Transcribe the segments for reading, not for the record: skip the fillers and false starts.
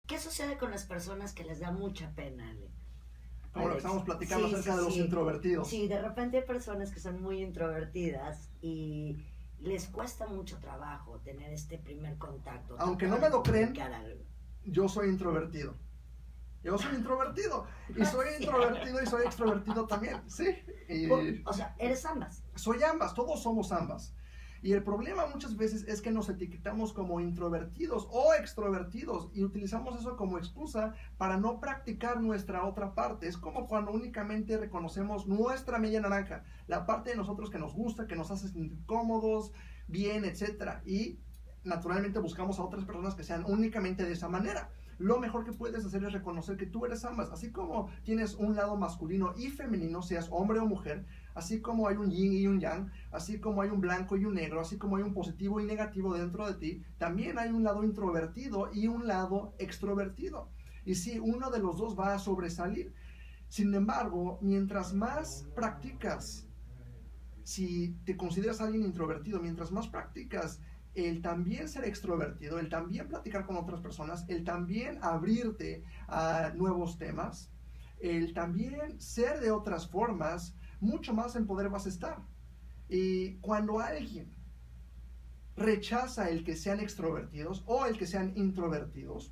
¿Qué sucede con las personas que les da mucha pena, Ale? Como lo que estamos platicando acerca de los Sí. introvertidos. Sí, de repente hay personas que son muy introvertidas y les cuesta mucho trabajo tener este primer contacto. Aunque no me lo creen, yo soy introvertido. Yo soy introvertido. Y soy introvertido y soy extrovertido también. Sí. O sea, eres ambas. Soy ambas, todos somos ambas. Y el problema muchas veces es que nos etiquetamos como introvertidos o extrovertidos y utilizamos eso como excusa para no practicar nuestra otra parte. Es como cuando únicamente reconocemos nuestra media naranja, la parte de nosotros que nos gusta, que nos hace sentir cómodos, bien, etc. Y naturalmente buscamos a otras personas que sean únicamente de esa manera. Lo mejor que puedes hacer es reconocer que tú eres ambas. Así como tienes un lado masculino y femenino, seas hombre o mujer, así como hay un yin y un yang, así como hay un blanco y un negro, así como hay un positivo y negativo dentro de ti, también hay un lado introvertido y un lado extrovertido. Y sí, uno de los dos va a sobresalir. Sin embargo, mientras más practicas, si te consideras alguien introvertido, mientras más practicas el también ser extrovertido, el también platicar con otras personas, el también abrirte a nuevos temas, el también ser de otras formas, mucho más en poder vas a estar. Y cuando alguien rechaza el que sean extrovertidos o el que sean introvertidos,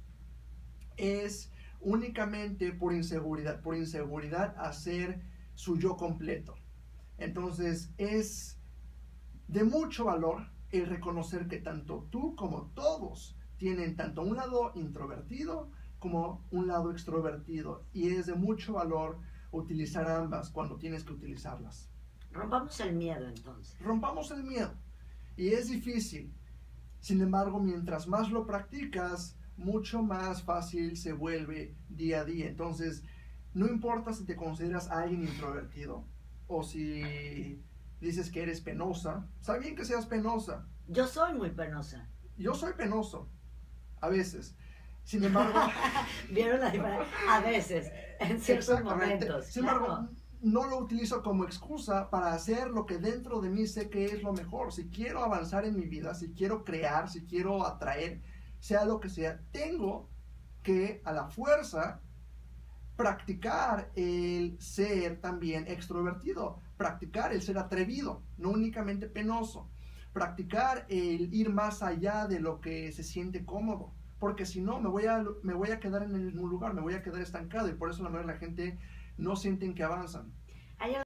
es únicamente por inseguridad hacer su yo completo. Entonces es de mucho valor el reconocer que tanto tú como todos tienen tanto un lado introvertido como un lado extrovertido, y es de mucho valor utilizar ambas cuando tienes que utilizarlas. Rompamos el miedo entonces. Rompamos el miedo. Y es difícil. Sin embargo, mientras más lo practicas, mucho más fácil se vuelve día a día. Entonces, no importa si te consideras alguien introvertido o si dices que eres penosa. Está bien que seas penosa. Yo soy muy penosa. Yo soy penoso, a veces. Sin embargo... ¿Vieron la diferencia? A veces, en ciertos momentos. Sin embargo, no lo utilizo como excusa para hacer lo que dentro de mí sé que es lo mejor. Si quiero avanzar en mi vida, si quiero crear, si quiero atraer, sea lo que sea, tengo que a la fuerza practicar el ser también extrovertido, practicar el ser atrevido, no únicamente penoso, practicar el ir más allá de lo que se siente cómodo, porque si no me voy a quedar en el mismo lugar, me voy a quedar estancado, y por eso la mayoría de la gente no sienten que avanzan.